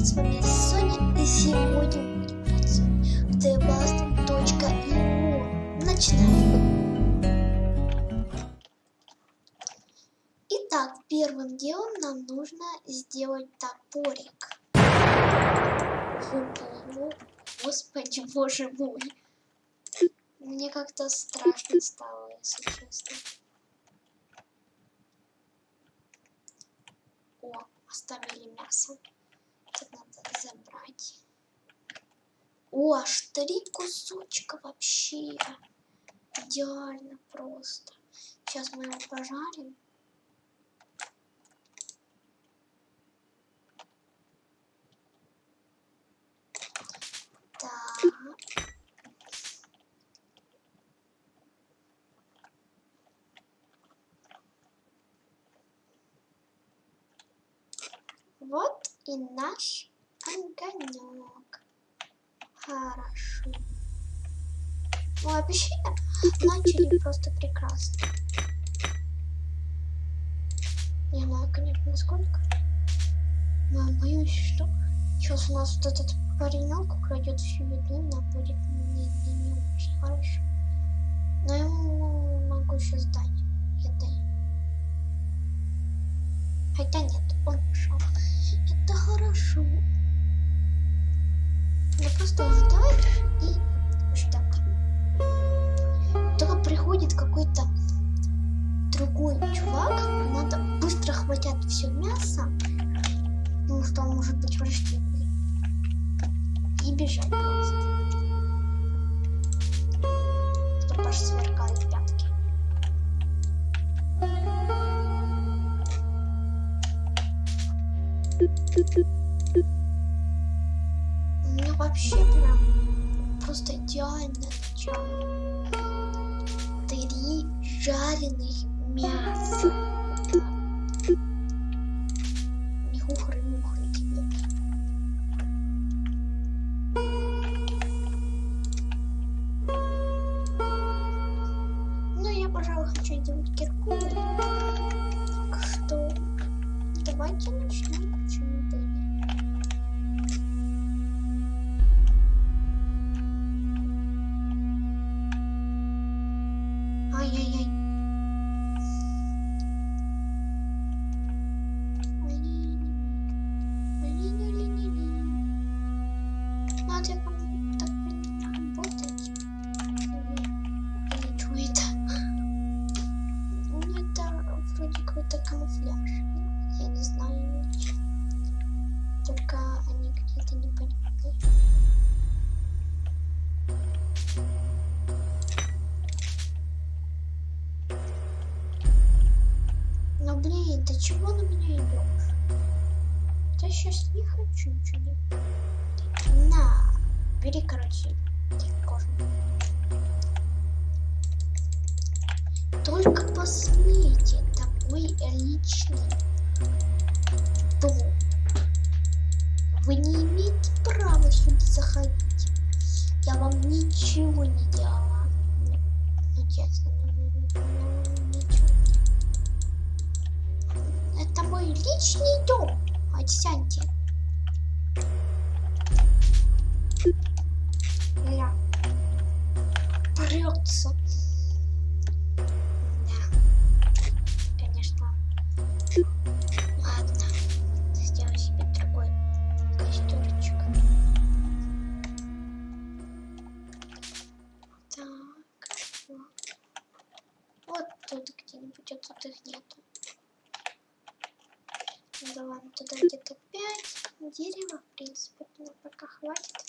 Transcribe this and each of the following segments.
с вами Соня, и сегодня мы будем играть в TheBlast.io. Начинаем. Итак, первым делом нам нужно сделать топорик. О, господи, боже мой. Мне как-то страшно стало, если честно. О, оставили мясо. Это надо забрать. О, аж 3 кусочка вообще. Идеально просто. Сейчас мы его пожарим. Так. Вот и наш огонек. Хорошо. Вообще начали просто прекрасно. Не знаю, конечно, сколько. Но боюсь, что сейчас у нас вот этот паренек украдет всю еду, нам будет не очень хорошо. Но я ему могу сейчас дать еды. Хотя нет, он ушел. Это хорошо. Я просто ждать и ждать. Только приходит какой-то другой чувак, надо быстро хватать все мясо, потому что он может быть враждебный, и бежать просто. Чтобы аж сверкали пятки. Ну вообще прям просто идеально начало. 3 жареных мяса. Не хухры-мухры тебе. Ну я, пожалуй, хочу делать кирку. Так что давайте начнем. Почему бы нет? Ай-яй-яй. Надо вам так работать. Или что это? Ну это вроде какой-то камуфляж. Я не знаю ничего. Только они какие-то непонятные. Но блин, ты чего на меня идешь? Я сейчас не хочу ничего делать. На, бери, короче, кожу. Только посмотрите, это мой личный дом. Вы не имеете права сюда заходить. Я вам ничего не делала. Ну, честно, ничего. Это мой личный дом. Отсядьте. Я прется. Да. Конечно. Ладно. Сделаю себе другой костюрчик. Так. Вот тут где-нибудь, а тут их нету. Давай туда где-то 5 дерева, в принципе, но пока хватит.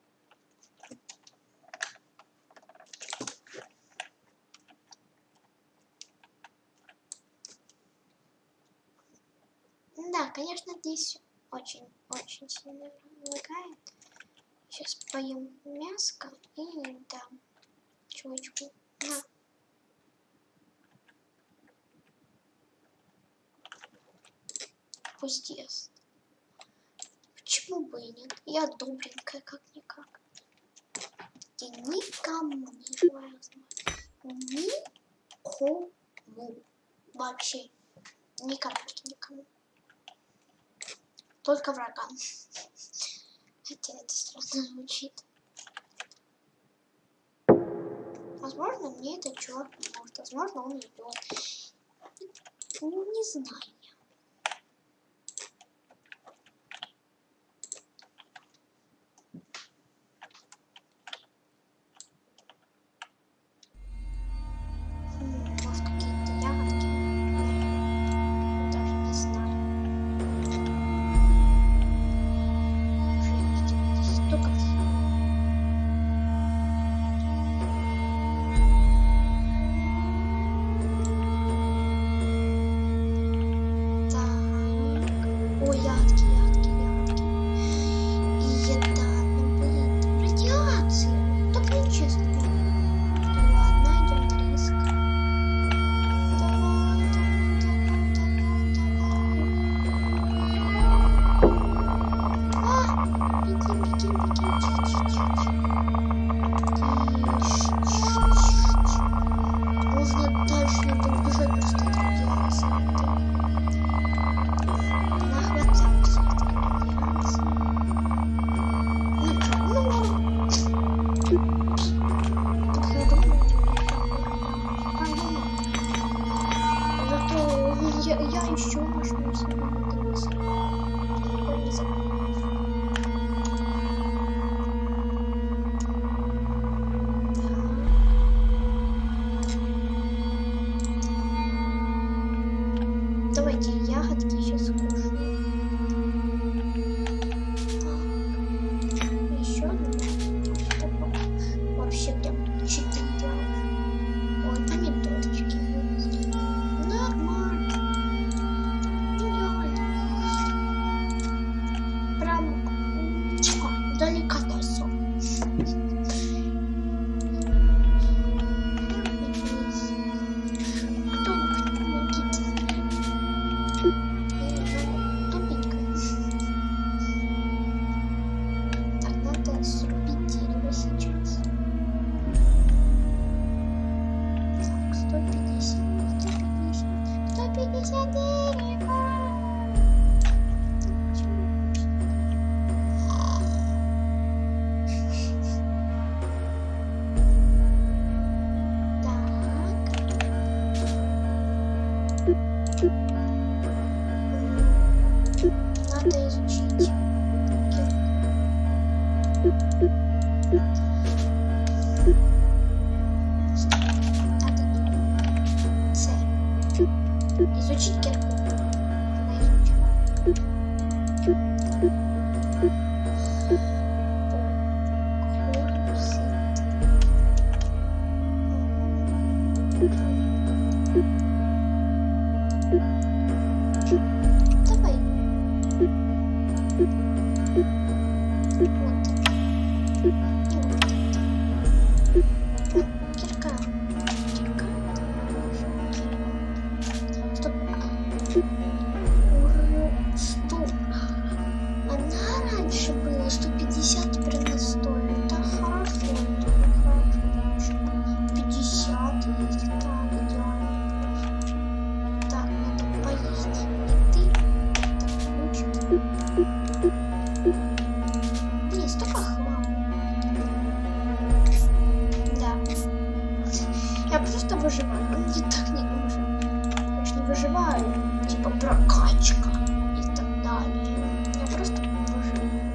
Да, конечно, здесь очень сильно лагает. Сейчас поем мяско и дам чувачку. На. Пусть ест. Почему бы и нет? Я добренькая, как-никак. И никому не желаю знать. Никому. Вообще. Никому. только врагам. Хотя это странно звучит. Возможно, мне этот чувак поможет. Возможно, он идет. Ну, не знаю. Может, какие-то ягодки? Даже не знаю. Уже видите, столько. Ой, ягодки. И еда, ну блин, радиация. Так нечестно. Ну ладно, идем на риск. Давай. Беги. Нужно дальше, надо убежать просто от радиации. Я еще машину себе давайте ягодки сейчас кушаю. Так, еще одну. Вообще прям 4. Ой, помидорчики. Нормально. Прям деликатесом. Кто-нибудь помогите. Тупенько. Так, надо срубить дерево сейчас. Так, 150 дерева. Надо изучить. Изучить кирку. Давай. Кирка. Стоп. Уже 100. Она раньше была 150, теперь она 100. Это хорошо. Это хорошо. 50 есть. Так, идеально. Так, надо поесть. И ты. Блин, столько хлама. Да. Я просто выживаю. Он мне так не нужен. Я ж не выживаю. Типа прокачка и так далее. Я просто выживаю.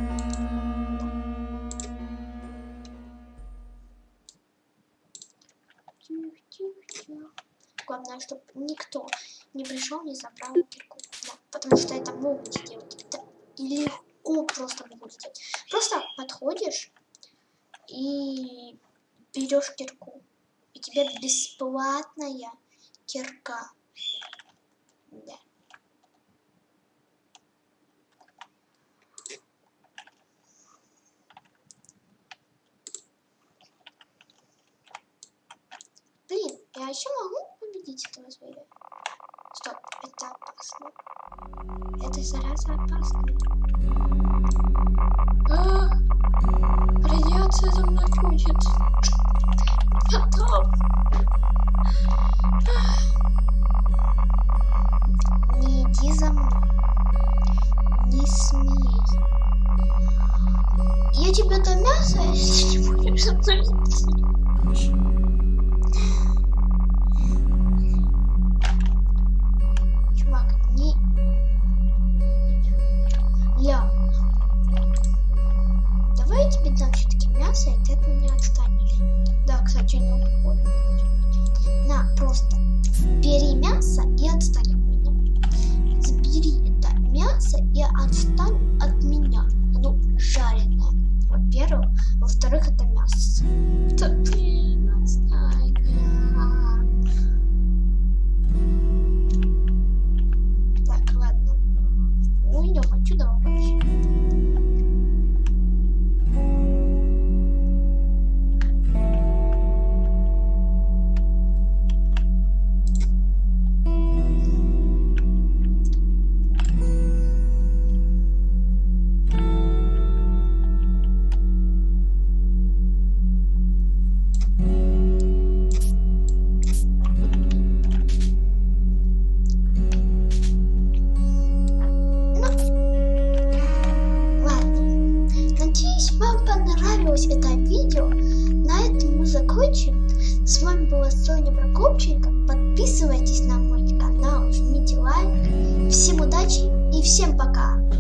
Тихо. Главное, чтобы никто не пришел, не забрал кирку. Да, потому что это могут сделать. Это легко просто могут сделать. Просто подходишь и берешь кирку. И тебе бесплатная кирка. Да. Блин, я еще могу победить этого зверя? Стоп, это опасно. Это зараза опасная. Радиация за мной ходит. Я там. Не иди за мной. Не смей. Я тебе дам мясо, если не будешь со мной идти. Чувак, не... Ля. Давай я тебе дам все-таки мясо, и ты от меня отстанешь. Да, кстати, не уходит. На, просто бери мясо и отстань от меня. Забери это мясо и отстань от меня. Оно жареное. Во-первых. Во-вторых, это мясо. Да блин, отстань. Так, ладно. Уйдем отсюда вообще. Это видео. На этом мы закончим. С вами была Соня Прокопченко. Подписывайтесь на мой канал, жмите лайк. Всем удачи и всем пока.